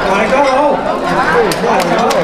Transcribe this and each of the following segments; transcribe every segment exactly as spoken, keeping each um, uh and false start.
大家好，大家好。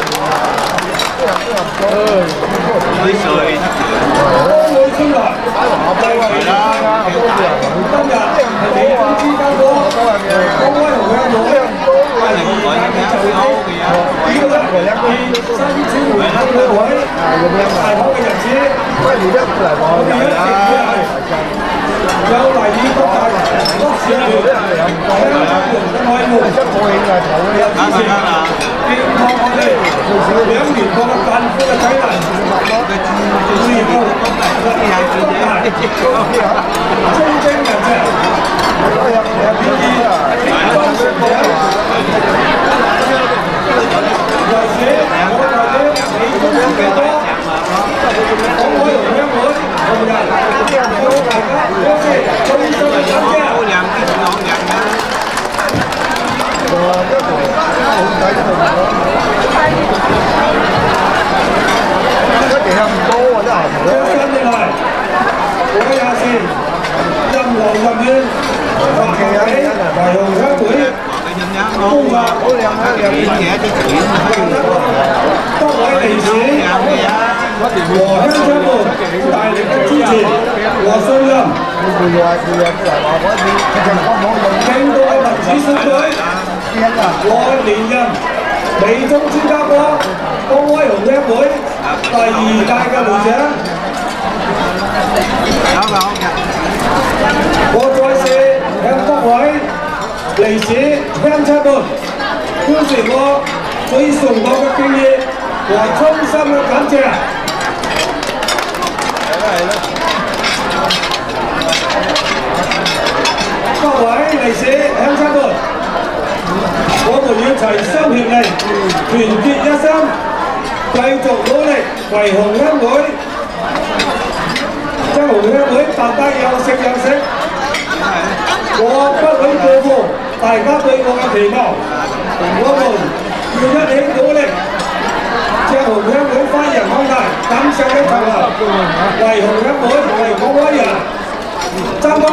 啲水。 工會出嚟，係啦，今日係美中之間嗰工威同香港係二屆嘅就業，呢個咧以新轉回鄉嘅位大學嘅日子，我哋一直都係有嚟以各大各市團香港嘅開幕，有支持，健康我哋兩年個艱苦嘅體能，注意到特別係中大精精人才，願意幫助我，尤其我哋嘅美中之間多，港海同香港同人，向大家表示衷心嘅感謝。相信未來，我也是任勞任怨，發起維護香港公法，各位歷史和鄉親們大力的支持和信任，令到民主選舉我連任美中專家國公開紅廳會第二屆嘅會長，我再次向各位歷史鄉親們表示我最崇高嘅敬意和衷心嘅感謝。各位歷史鄉親們，我們要齊心協力，團結一心，繼續努力為紅鄉會，將紅鄉會辦得有聲有色。我不會辜負大家對我嘅期望，我們要一起努力，將紅鄉會發揚光大，錦上添花，為紅鄉會為港灣人爭光。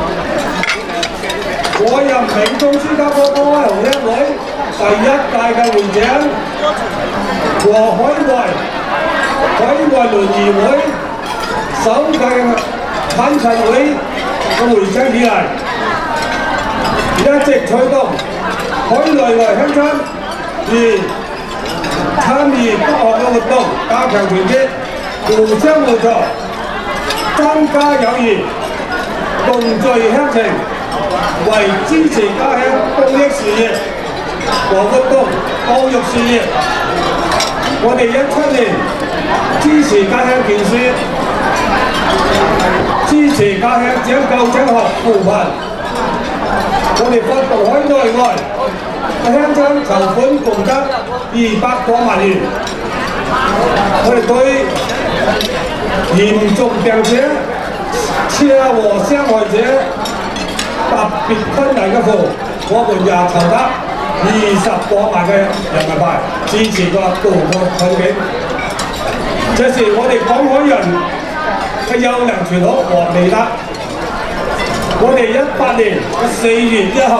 我任美中專家國公開紅廳會第一屆嘅會長和海外海外聯誼會首屆嘅懇親會嘅會長以嚟，一直推動海內外鄉親而參與各項嘅活動，加強團結，互相互助，增加友誼，共聚鄉情。為支持家鄉公益事業和活動教育事業，我哋一七年支持家鄉建設，支持家鄉搶救搶學扶貧，我哋發動海內外嘅鄉親籌款共得二百多萬元，我哋對嚴重病者、車禍傷害者特別困難嘅戶，我們也籌得二十多萬嘅人民幣，支持佢渡過困境。這是我哋港海人嘅優良傳統和美德。我哋一八年嘅四月一號，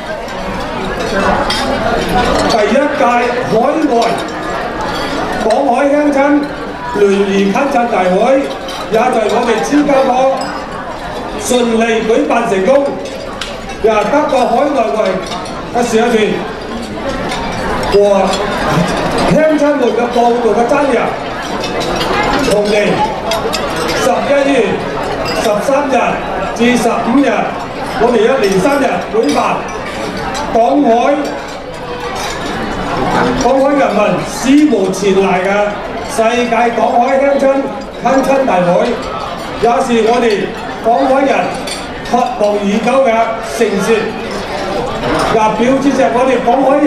第一屆海外港海鄉親聯誼懇親大會，也在我哋專家國順利舉辦成功。也得到海內外嘅社團和鄉親們嘅報道嘅讚揚。同年十一月十三日至十五日，我哋一連三日舉辦港海港海人民史無前例嘅世界港海鄉親懇親大會，也是我哋港海人渴望已久嘅盛事，也表示着我哋港海人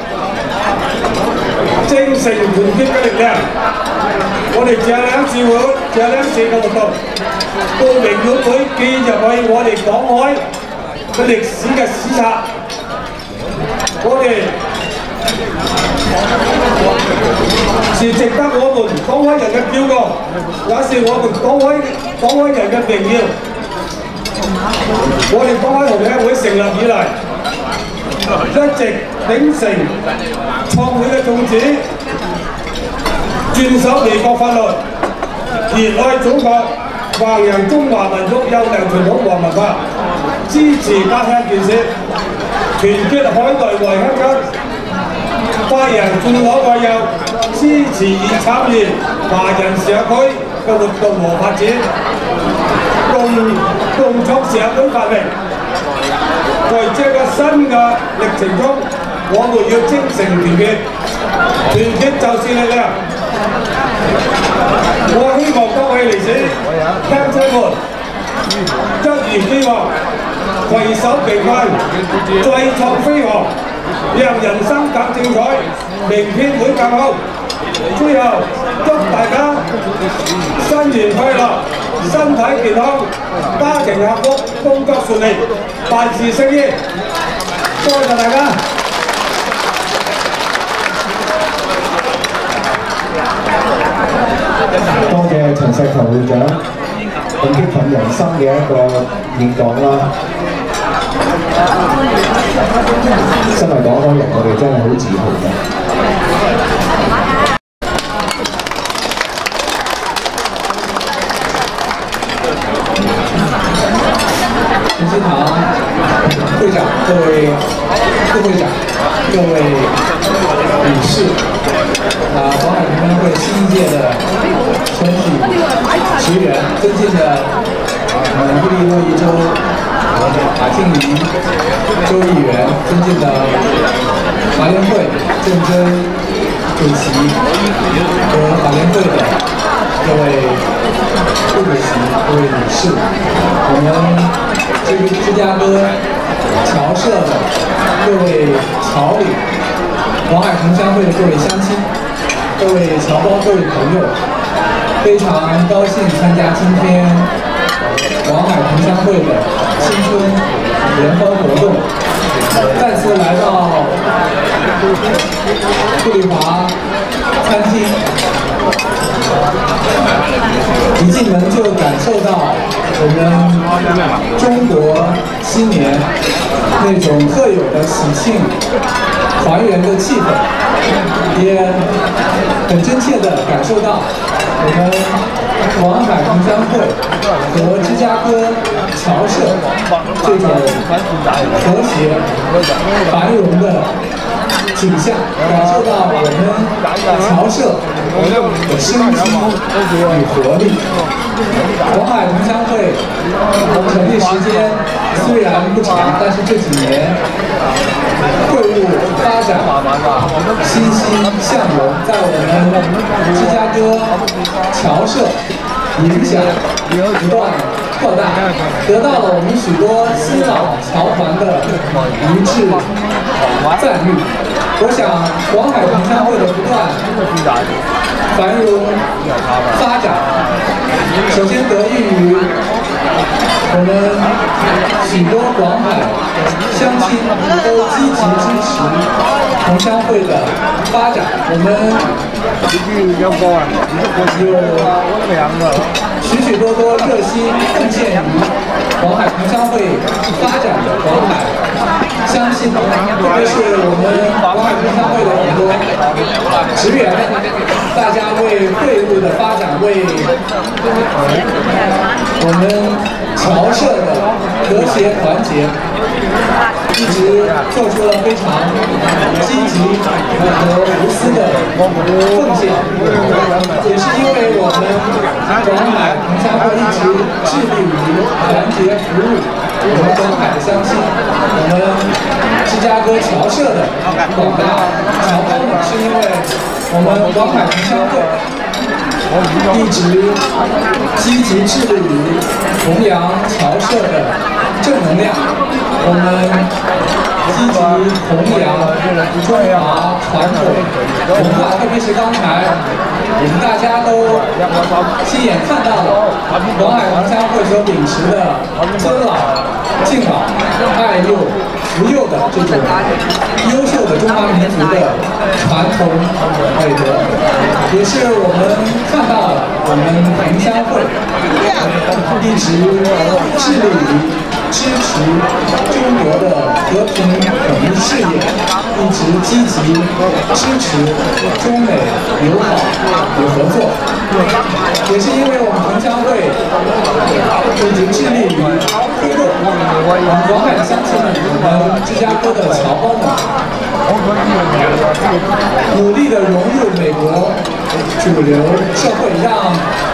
精誠團結嘅力量。我哋這兩次會，這兩次嘅活動，都榮耀會記入去我哋港海嘅歷史嘅史冊。我哋是值得我們港海人嘅驕傲，也是我們港海港海人嘅榮耀。我哋港海紅廳會成立以嚟， 一直秉承創會嘅宗旨，遵守美國法律，熱愛祖國，弘揚中華民族優良傳統和文化，支持家鄉建設，團結海內外鄉親，發揚扶老愛幼，支持與參與華人社區嘅活動和發展，共共創社會繁榮。在這個新嘅歷程中，我們要精誠團結，團結就是力量。我希望各位歷史鄉親們一如既往，攜手並進，再創飛航，讓人生更精彩，明天會更好。最後，祝大家新年快樂，身體健康，家庭幸福，工作順利，萬事勝意。多謝大家。 多謝陳石球會長咁激奮人心嘅一個演講啦。身為港開人，我哋真係好自豪嘅。 陈思堂会长、各位副会长、各位理事，啊，广海同乡会新一届的全体职员，尊敬的我们伊利诺伊州马庆林州议员，尊敬的华联会郑真主席和华联会的各位副主席、各位理事，我们。至于芝加哥侨社的各位侨领，广海同乡会的各位乡亲，各位侨胞、各位朋友，非常高兴参加今天广海同乡会的新春联欢活动，再次来到富丽华餐厅，一进门就感受到我们中国新年那种特有的喜庆、团圆的气氛，也很真切地感受到我们广海同乡会和芝加哥侨社这种和谐、繁荣的景象，感受到我们侨社的生机与活力。广海同乡会成立时间虽然不长，但是这几年会务发展欣欣向荣，在我们芝加哥侨社影响不断扩大，得到了我们许多新老侨团的一致赞誉。我想，广海同乡会的不断繁荣发展，首先得益于我们许多广海乡亲都积极支持同乡会的发展。我们有许许多多热心奉献于广海同乡会发展的广海乡亲，特别是我们广海同乡会的很多职员们，大家为会务的发展，为我们侨社的和谐团结，一直做出了非常积极和无私的奉献。也是因为我们广海同乡会一直致力于团结服务我们广海的乡亲，我们芝加哥侨社的广大侨胞们，是因为我们广海同乡会一直积极致力于弘扬侨社的正能量，我们积极弘扬中华传统文化，特别是刚才我们大家都亲眼看到了广海同乡会所秉持的尊老敬老、爱幼扶幼的这种优秀的中华民族的传统美德。 也是我们看到了我们同乡会一直致力于支持中国的和平统一事业，一直积极支持中美友好与合作。也是因为我们同乡会一直致力于推动我们广海的乡亲们，我们芝加哥的侨胞们，努力的融入美国主流社会，让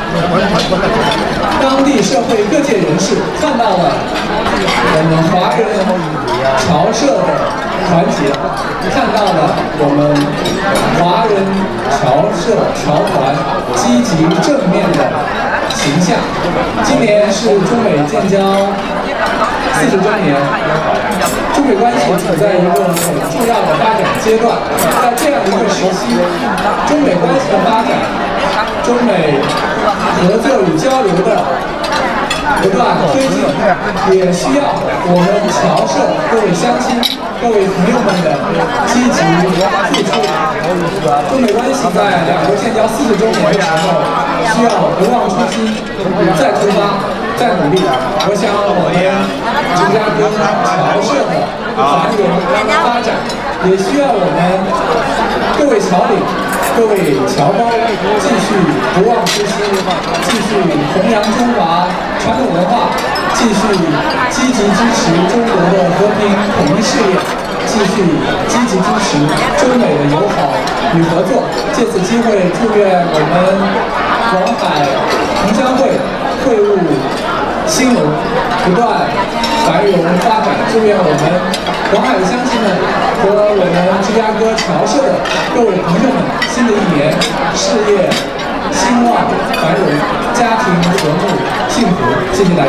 当地社会各界人士看到了我们华人侨社的团结，看到了我们华人侨社侨团积极正面的形象。今年是中美建交四十周年，中美关系处在一个很重要的发展阶段。在这样一个时期，中美关系的发展，中美合作与交流的不断推进，也需要我们侨社各位乡亲、各位朋友们的积极付出。中美关系在两国建交四十周年的时候，需要不忘初心，再出发，再努力。我想我们芝加哥侨社的繁荣发展，也需要我们各位侨领、各位侨胞继续不忘初心，继续弘扬中华传统文化，继续积极支持中国的和平统一事业，继续积极支持中美的友好与合作。借此机会，祝愿我们广海同乡会会务兴隆，不断繁荣发展。祝愿我们广海的乡亲们和我们芝加哥侨社的各位朋友们，新的一年事业兴旺繁荣，家庭和睦幸福。谢谢大家。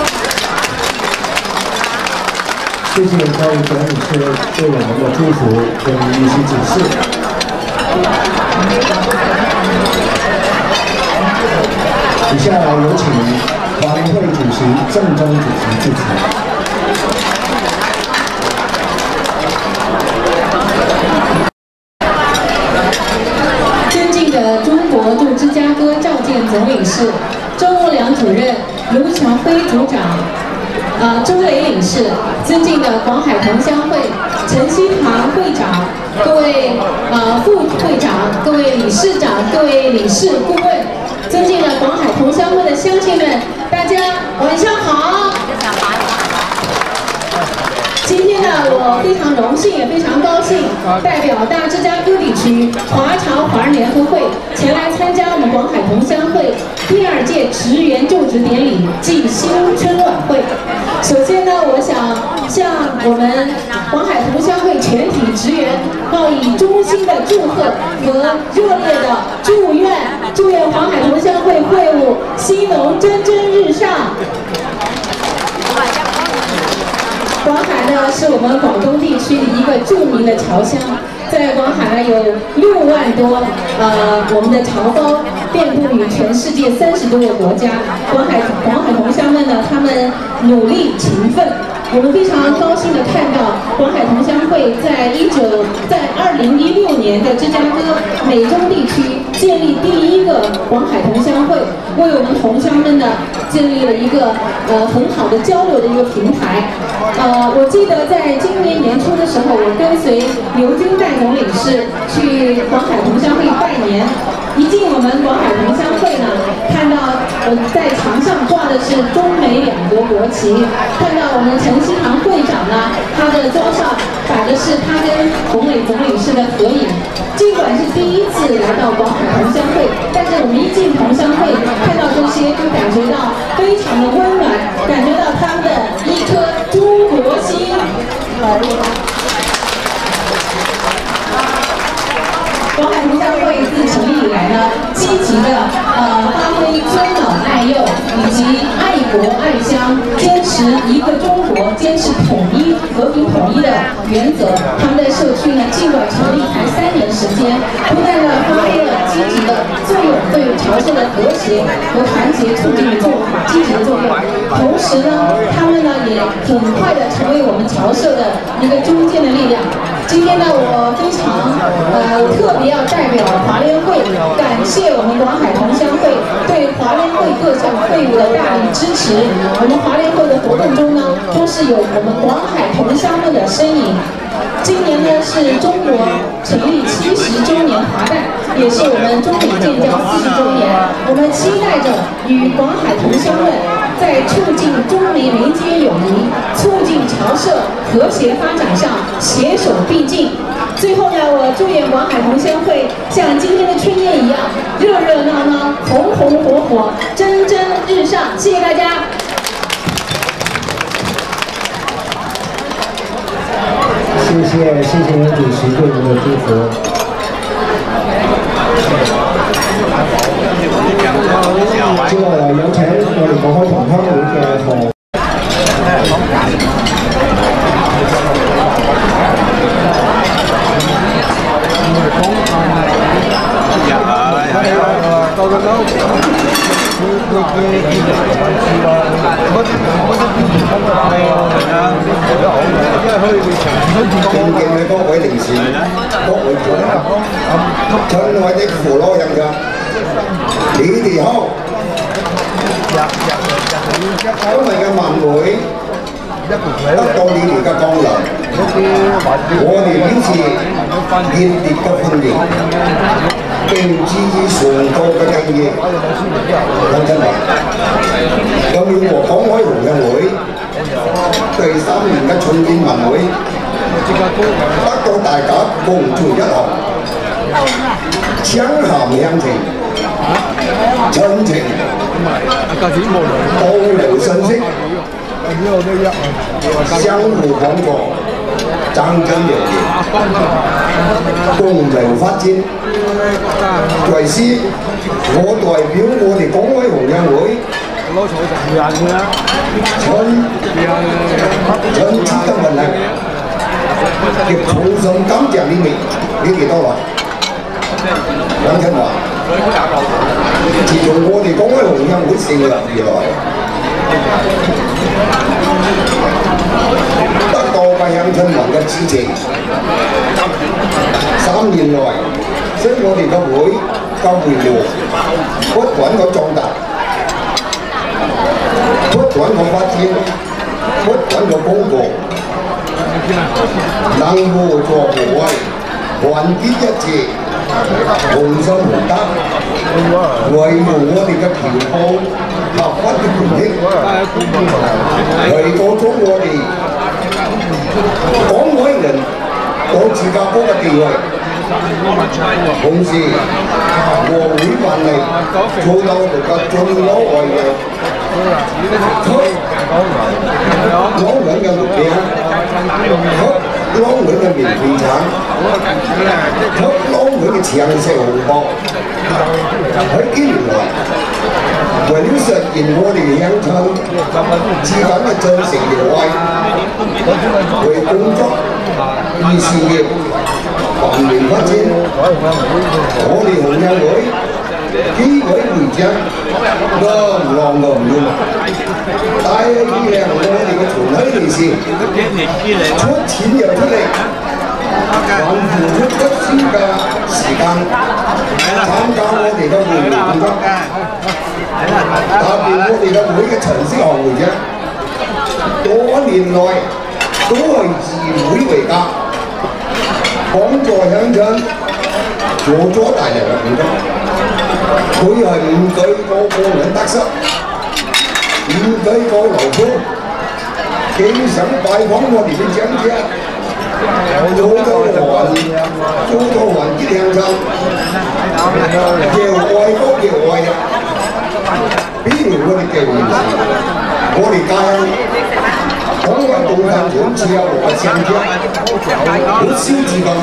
谢谢高宇总女士对我们的祝福跟一些指示。以下来有请华联会主席郑中主席致辞。 尊敬的中国驻芝加哥赵建总领事、周荣良主任、卢强辉组长、呃周雷领事，尊敬的广海同乡会陈锡堂会长，各位呃副会长、各位理事长、各位理事顾问，尊敬的广海同乡会的乡亲们，大家晚上好。今天呢，我非常荣幸，也非常高兴，代表大芝加哥地区华侨华人联合会前来参加我们广海同乡会第二届职员就职典礼暨新春晚会。首先呢，我想向我们广海同乡会全体职员报以衷心的祝贺和热烈的祝愿，祝愿广海同乡会会务兴隆蒸蒸日上。广海呢是我们广东地区的一个著名的侨乡，在广海呢有六万多呃我们的侨胞遍布于全世界三十多个国家。广海广海同乡们呢，他们努力勤奋。我们非常高兴的看到广海同乡会在一九在二零一六年的芝加哥美中地区建立第一个广海同乡会，为我们同乡们呢建立了一个呃很好的交流的一个平台。呃，我记得在今年年初的时候，我跟随刘军代总领事去广海同乡会拜年。一进我们广海同乡会呢，看到呃在墙上挂的是中美两国国旗，看到我们陈锡堂会长呢，他的桌上摆的是他跟洪磊总领事的合影。尽管是第一次来到广海同乡会，但是我们一进同乡会，看到这些就感觉到非常的温暖，感觉到他们的一颗中国心。广海同乡会自成立以来呢，积极的呃发挥尊老爱幼以及爱国爱乡，坚持一个中国，坚持统一和平统一的原则。他们在社区呢，尽管成立才三年时间，不但呢发挥了积极的作用，对侨社的和谐和团结促进的作用，积极的作用。同时呢，他们呢也很快的成为我们侨社的一个中坚的力量。 今天呢，我非常呃特别要代表华联会感谢我们广海同乡会对华联会各项会务的大力支持。我们华联会的活动中呢，都是有我们广海同乡们的身影。今年呢是中国成立七十周年华诞，也是我们中美建交四十周年。我们期待着与广海同乡们在促进中美民间友谊、促进侨社和谐发展上携手并进。最后呢，我祝愿广海同乡会像今天的春宴一样，热热闹闹、红红火火、蒸蒸日上。谢谢大家。 谢谢谢谢主席对您的祝福。接落嚟有請我哋廣海同鄉會嘅何。 尊敬嘅各位領事、各位主任、親愛的父老人家，你哋好！今日嘅晚會得到你哋嘅光臨，我哋表示熱烈嘅歡迎，並致以崇高嘅敬意。鄉親們，今年和廣海同鄉會第三年嘅春宴晚會，得到大家共聚一堂，相談鄉情、親情、交流信息、相互幫助、增進友誼、共同發展。為此，我代表我哋廣海同鄉會春春節嘅運力，亦衷心感謝你哋你哋到來。鄉親話，自從我哋廣海同鄉會成立以來，得到嘅鄉親們嘅支持，三年來使我哋嘅會嘅規模不斷嘅壯大，不斷嘅發展，不斷嘅鞏固，能互助互惠，團結一致，同心同德，維護我哋嘅僑胞合法嘅權益，提高咗我哋廣海人到自家國嘅地位。同時，和會辦理做到大家尊老愛幼，給老人嘅目標，給老人嘅免費產，給老人嘅長壽紅包。喺幾年來，為了實現我哋嘅鄉親之間嘅真誠友愛，為工作與事業繁榮發展，我哋同鄉會幾位會長硬朗硬軟，帶領我哋嘅全體理事出錢又出力，還付出不少嘅時間參加我哋嘅會議工作，特別我哋嘅會嘅陳思航會長，多年來都係以會為家。幫助鄉親做咗大量嘅工作，佢係唔計個個人得失，唔計個勞苦，經常拜訪我哋嘅長者，做到還做到還啲鄉親，又愛國又愛人，比如我哋嘅同事，我哋家鄉。廣海共產黨只有我嘅鄉長，好少自覺，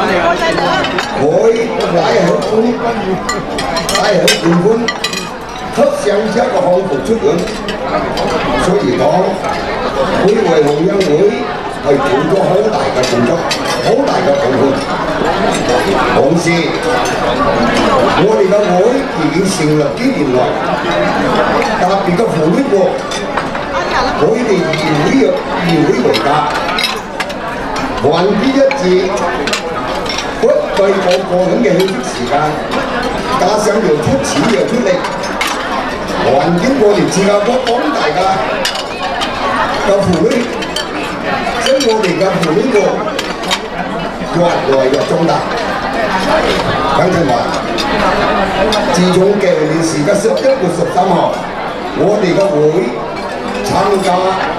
佢帶好官，帶好官官，給鄉親嘅幸福出現。所以講，會為同鄉會係做咗好大嘅工作，好大嘅貢獻。同時，我哋嘅會已經成立幾年來，特別嘅福利部。佢哋以會以會為家， 環之一致，不對個個人嘅休息時間，加上又出錢又出力，環境我哋自家國廣大嘅嘅婦女，所以我哋嘅婦女個越來越壯大。剛才話，自從舊年時嘅十一月十三號，我哋嘅會參加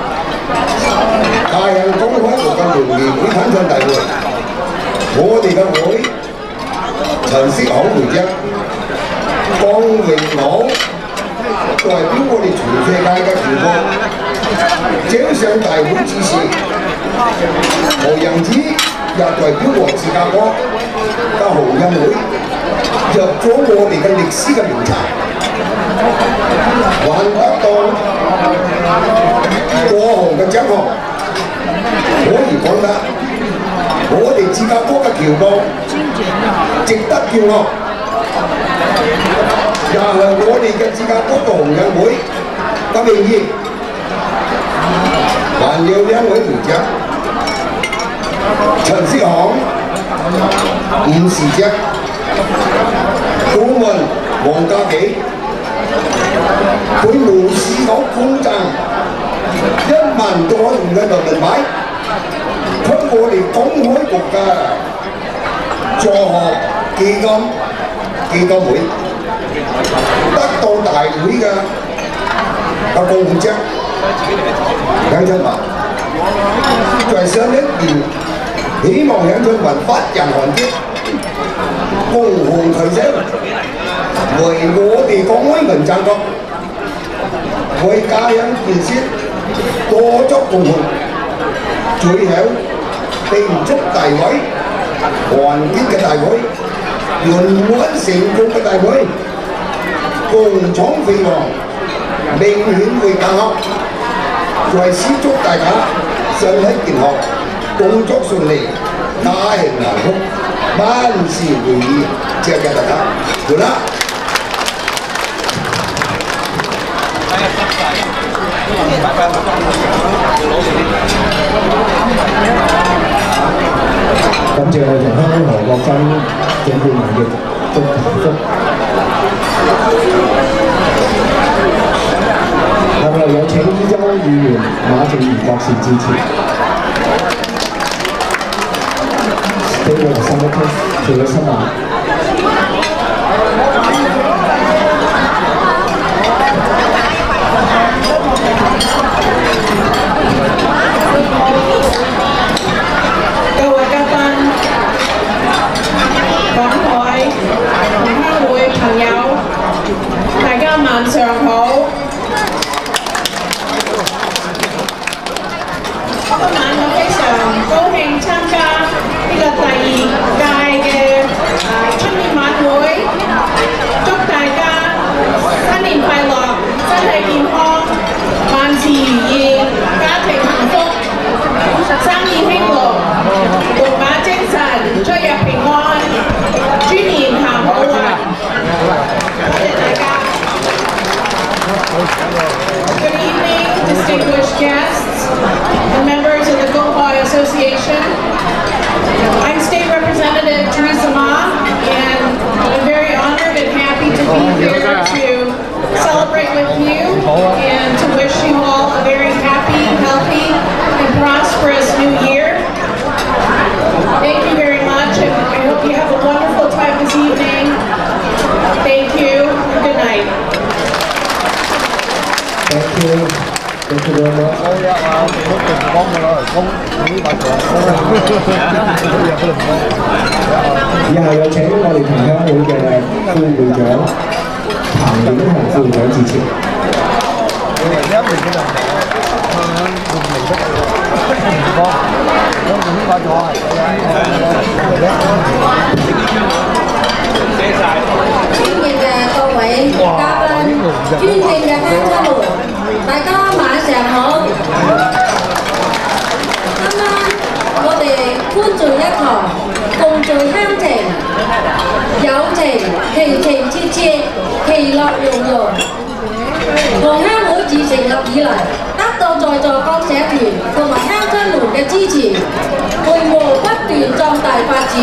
大型公開活嘅聯誼會頒獎大會，我哋嘅會陳適航會長、江榮朗代表我哋全世界嘅全國獎賞大會指示，何楊子也代表我自家國嘅紅印會入咗我哋嘅歷史嘅名冊，還得到過紅嘅獎項。可以講得，我哋自家國嘅僑邦值得驕傲，又係我哋嘅自家國嘅紅印會嘅名義，還有兩位會長，陳適航吳時哲，顧問黃家紀，佢無私講公正。一萬多元嘅人民幣，給我哋公開局嘅助學基金基金會，得到大會嘅嘅貢獎。楊春華在上一年，希望楊春華發揚寒激，共同提升，為我哋公開民贊國，為家鄉建設。多足共同，最後定足大會，團結嘅大會，圓滿成功嘅大會，共闖飛黃，明顯會更好。在此祝大家身體健康，工作順利，家庭幸福，萬事如意，謝謝大家，好啦。 感謝我哋同香港何國珍總冠名嘅祝福。下面有請依州議員馬正儀博士致辭。俾我哋三一區做咗新聞。 晚上好，今晚我非常高興參加呢個第二屆嘅誒春年晚會，祝大家新年快樂，身體健康，萬事如意，家庭幸福，生意興隆，龍馬精神，出入平安，豬年行好運，多謝大家。Good evening, distinguished guests and members of the Gohoi Association. I'm State Representative Teresa Ma, and I'm very honored and happy to be here to celebrate with you and to wish you all a very happy, healthy, and prosperous new year. Thank you very much, and I hope you have a wonderful time this evening. Thank you, and good night. Thank you. Thank you very much. 以下有請我哋同鄉會嘅副會長彭永雄副會長致辭。 尊敬嘅各位嘉賓，尊敬嘅鄉親們，大家晚上好。今晚我哋歡聚一堂，共聚鄉情，友情情情切切，其樂融融。同鄉會自成立以來，得到在座各社團同埋鄉親們嘅支持，會和不斷壯大發展。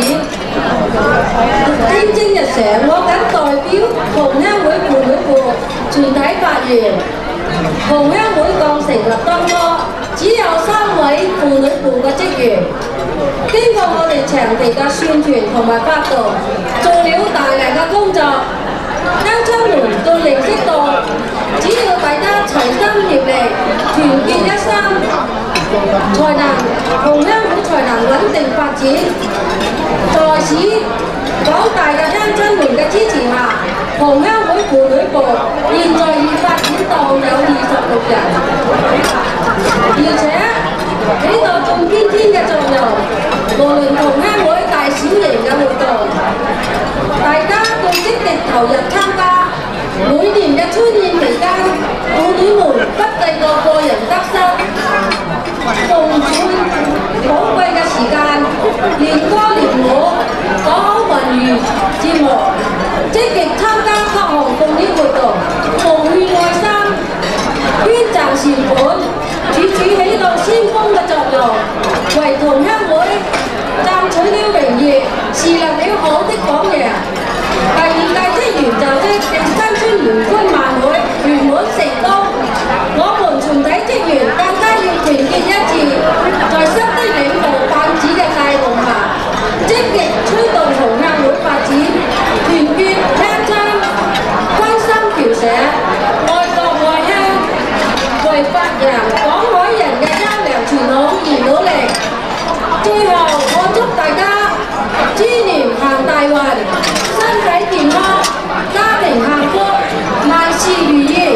天精日上，我謹代表同鄉會婦女部全體發言。同鄉會剛成立當初，只有三位婦女部嘅職員。經過我哋長期嘅宣傳同埋發動，做了大量嘅工作，鄉親們都認識到，只要大家齊心協力、團結一心，才能同鄉會才能穩定發展。在此廣大嘅鄉親們嘅支持下，同鄉會婦女部現在已發展到有二十六人，而且起到中堅天嘅作用。無論同鄉會大小型嘅活動，大家都積極投入參加。每年嘅春宴期間，婦女們不計個個人得失，奉獻寶貴嘅時間，練歌練舞，講好文娛節目，積極參加各項公益活動，奉獻愛心，捐贈善款，處處起到先鋒嘅作用，為同鄉會爭取了榮譽，樹立了好的榜樣。第二屆職員就職嘅新春聯歡晚會圓滿成功，我們全體職員更加要團結一致，在新的領導班子嘅帶動下，積極推動同鄉會發展，團結鄉親，關心僑社，愛國愛鄉，為發揚廣海人嘅優良傳統而努力。最後，我祝大家豬年行大運，身體健康，家庭幸福，萬事如意。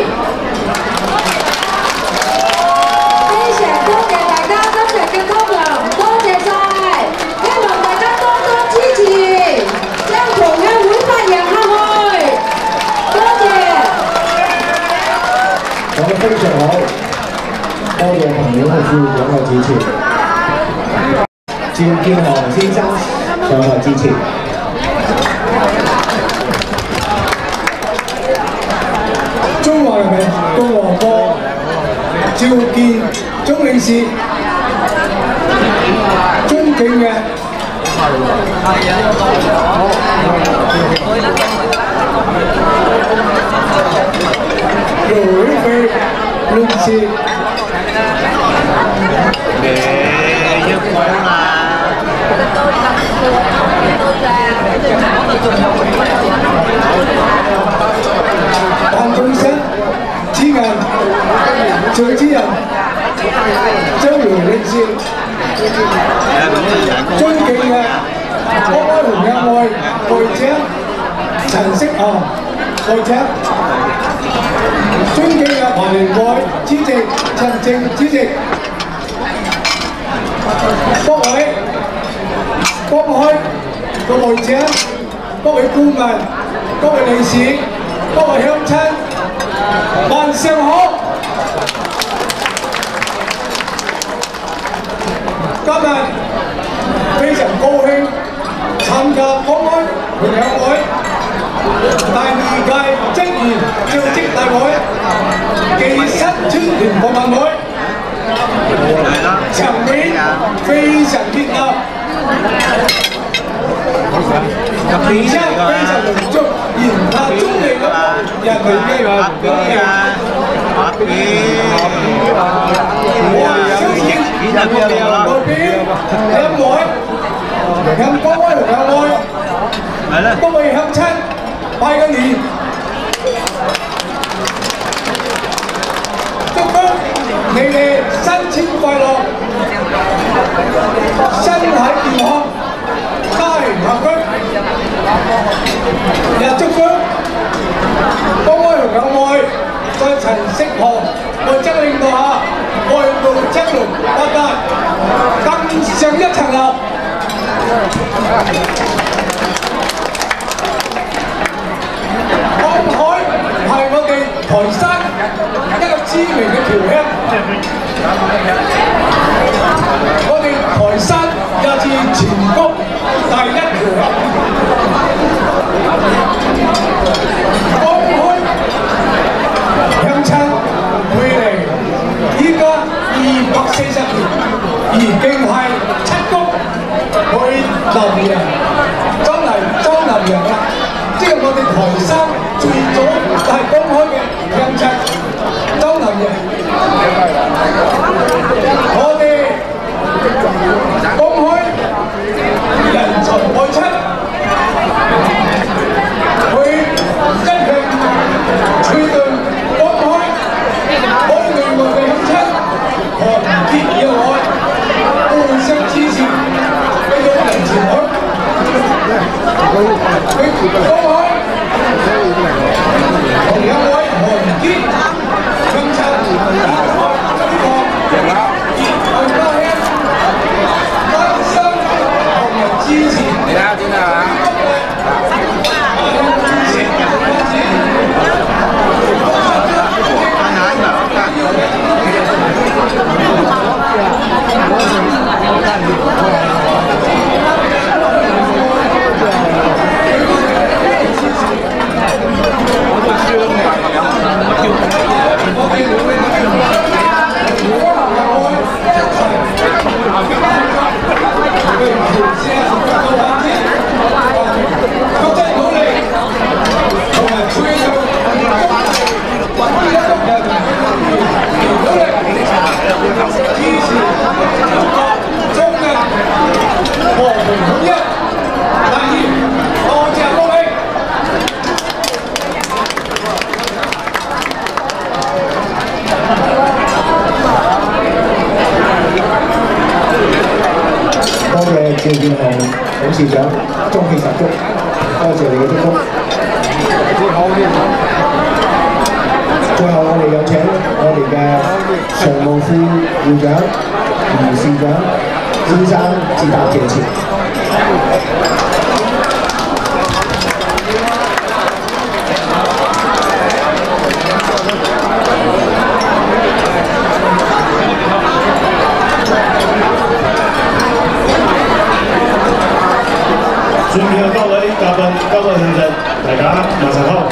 非常多謝大家今日嘅光臨，多謝晒，希望大家多多支持，將同鄉會發揚下去。多謝。 講得非常好，多謝朋友嘅副會長嘅支持。趙建豪先生上台支持。 中華人民共和國趙建總領事，尊敬嘅盧偉飛領事。辦公室主任徐主任周榮領事，尊敬嘅國安同友會會長陳適航會長，尊敬嘅華聯會主席陳靜主席，各位各位各會長、各位顧問、各位理事、各位鄉親，晚上好！今日非常高興參加國安同友會第二屆職員召集大會暨新春聯歡晚會，場面非常熱鬧。而且非常隆重，言下中嚟咁人民嘅表現。我相信代表兩會向國安同友會各位鄉親拜個年，祝福你哋新春快樂，身體健康。家庭幸福，也祝福國安同友會在陳適航會長領導下，外部爭龍發達，更上一層樓。 台山最早係公開嘅向親周能嘅，我哋公開人才愛親，去一向推動公開愛另外嘅鄉親和結義愛，互相支持，俾咗人前海。 佢公開同兩位韓堅鄉親推廣結愛家鄉，關心同埋支持。你睇下點啊？ 趙建雄董事長中氣十足，多謝你嘅祝福。最後我哋有請我哋嘅常務副會長、余事長先生致答謝詞。 尊敬嘅各位嘉賓、各位親戚，大家晚上好。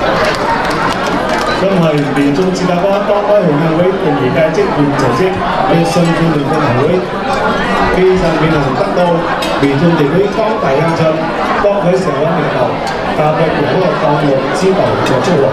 今係年中自家關當開紅運會第二屆職員組織嘅新專聯歡迎會，非常榮幸得到年中地區當地鄉親各位社會領導、嘉賓和嗰個項目指導和祝賀，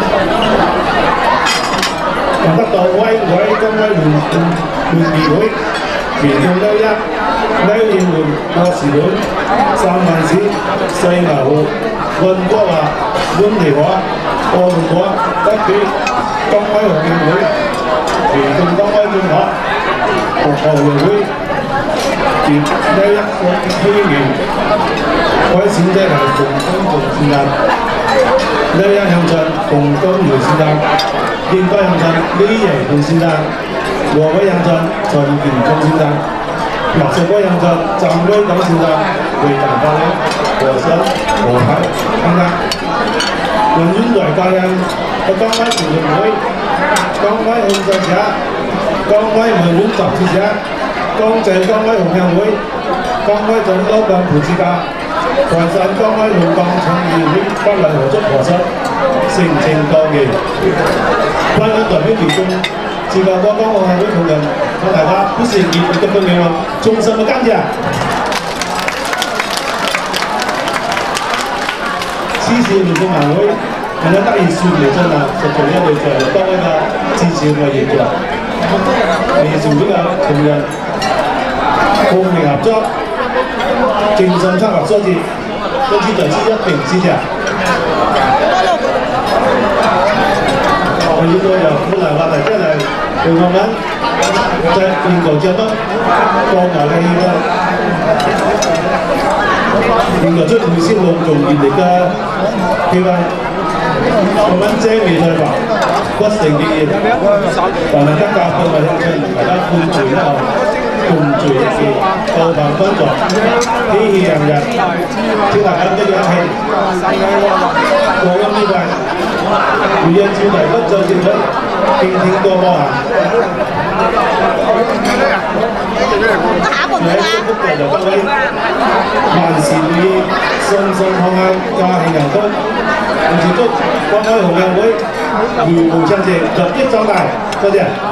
仲得到威委公委聯聯議會年中優一。呢年換過時本、三萬市、西牙湖、溫哥華、溫尼華、澳門華、北區、江威學院會、聯動江威中學、學校運會，連呢一個區員，各位選者係共同做選擇，呢一鄉鎮共同做選擇，應該鄉鎮呢樣共選擇，和位鄉鎮全員共選擇。六十個人就站威等選擇，為大家咧和諧和諧平安。運遠來家人，個江威培訓會、江威控制者、江威運遠集資者、江濟江威紅鄉會、江威總督辦副主家、台山江威龍崗創意會不禮合作合作，誠情告別。關於代表員工。自個我講我係會同人同大家不是熱烈的歡迎啊，衷心的感謝。此次聯動晚會能夠得以順利進行，就從一類在多位嘅支持和協助，連成會嘅同仁共鳴合作，精神策劃所致，都知在之一並之嘅。我呢個又本來話題真係對我們在英國這麼光華嘅氣氛，英國出會先隆重熱烈嘅氣氛，我們這未在話不成結業，但係得教訓或者親大家歡聚一後，共聚一氣，鬥辦工作，喜氣洋洋，請大家一起一氣，過緊呢塊。如因照題不就正取，敬請多包涵。喺祝福嘅就各位，萬事如意，順順康康，家慶人豐。同時祝江威紅運會如無長謝，日益壯大。多謝。